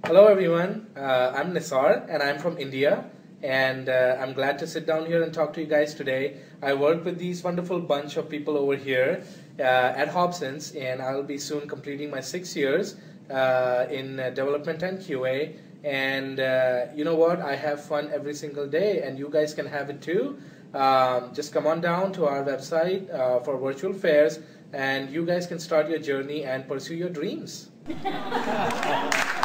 Hello everyone, I'm Nissar and I'm from India, and I'm glad to sit down here and talk to you guys today. I work with these wonderful bunch of people over here at Hobsons, and I'll be soon completing my 6 years in development and QA. And you know what? I have fun every single day, and you guys can have it too. Just come on down to our website for virtual fairs, and you guys can start your journey and pursue your dreams.